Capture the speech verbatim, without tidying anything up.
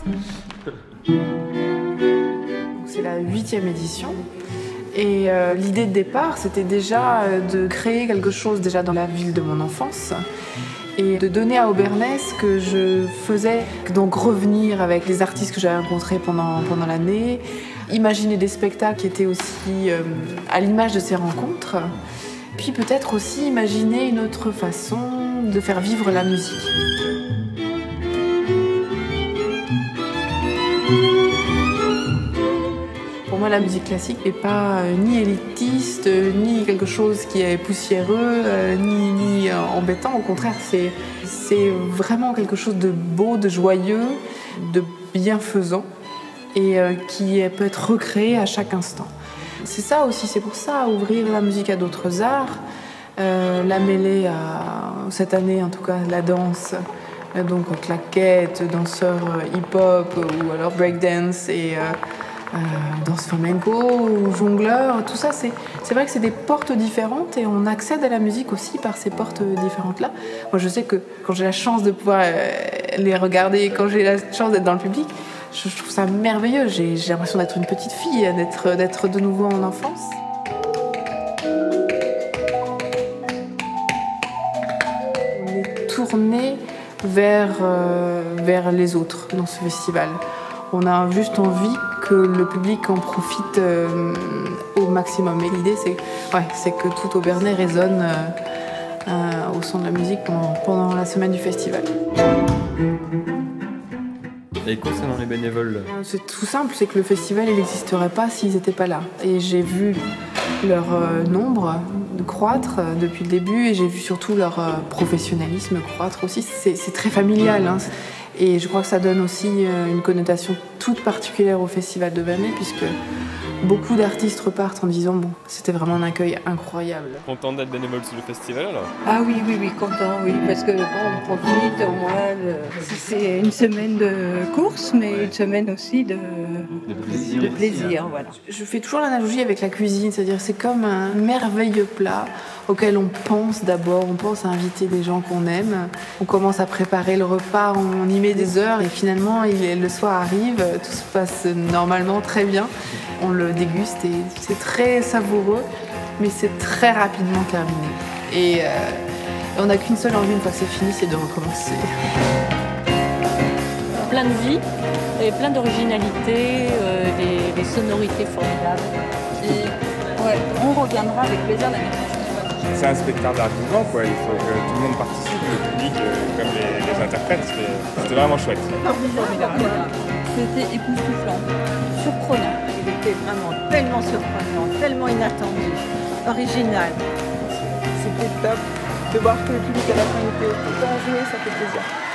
C'est la huitième édition. Et euh, l'idée de départ, c'était déjà de créer quelque chose déjà dans la ville de mon enfance et de donner à Obernai ce que je faisais, donc revenir avec les artistes que j'avais rencontrés pendant, pendant l'année, imaginer des spectacles qui étaient aussi euh, à l'image de ces rencontres, puis peut-être aussi imaginer une autre façon de faire vivre la musique. Pour moi, la musique classique n'est pas euh, ni élitiste, euh, ni quelque chose qui est poussiéreux, euh, ni, ni euh, embêtant. Au contraire, c'est, c'est vraiment quelque chose de beau, de joyeux, de bienfaisant et euh, qui peut être recréé à chaque instant. C'est ça aussi, c'est pour ça, ouvrir la musique à d'autres arts, euh, la mêler à, cette année en tout cas, la danse, euh, donc claquettes, danseurs hip-hop ou alors breakdance et euh, Euh, danse flamenco ou jongleur, tout ça, c'est, c'est vrai que c'est des portes différentes et on accède à la musique aussi par ces portes différentes-là. Moi, je sais que quand j'ai la chance de pouvoir euh, les regarder, quand j'ai la chance d'être dans le public, je, je trouve ça merveilleux. J'ai, j'ai l'impression d'être une petite fille, d'être, d'être de nouveau en enfance. On est tourné vers, euh, vers les autres dans ce festival. On a juste envie que le public en profite euh, au maximum. Et l'idée, c'est, ouais, c'est que tout Obernai résonne euh, euh, au son de la musique pendant, pendant la semaine du festival. Et concernant les bénévoles? C'est tout simple, c'est que le festival, il n'existerait pas s'ils n'étaient pas là. Et j'ai vu leur euh, nombre croître euh, depuis le début et j'ai vu surtout leur euh, professionnalisme croître aussi. C'est, c'est très familial, hein. Et je crois que ça donne aussi une connotation toute particulière au Festival d'Obernai, puisque beaucoup d'artistes repartent en disant bon, c'était vraiment un accueil incroyable. Content d'être bénévole sur le festival alors? Ah oui, oui, oui, content, oui, parce que bon, on profite au moins, de... c'est une semaine de course, mais ouais. Une semaine aussi de, de plaisir, de plaisir voilà. Je fais toujours l'analogie avec la cuisine, c'est-à-dire c'est comme un merveilleux plat auquel on pense d'abord, on pense à inviter des gens qu'on aime, on commence à préparer le repas, on y met des heures et finalement il, le soir arrive, tout se passe normalement très bien, on le déguste et c'est très savoureux, mais c'est très rapidement terminé. Et, euh, et on n'a qu'une seule envie une fois que c'est fini, c'est de recommencer. Plein de vie, et plein d'originalité, euh, des, des sonorités formidables. Et ouais, on reviendra avec plaisir l'année prochaine. C'est un spectacle d'art vivant, quoi. Il faut que tout le monde participe, le public euh, comme les, les interprètes. C'était, c'était vraiment chouette. C'était époustouflant, surprenant. Il était vraiment tellement surprenant, tellement inattendu, original. C'était top de voir que le public à la fin était autant joué, ça fait plaisir.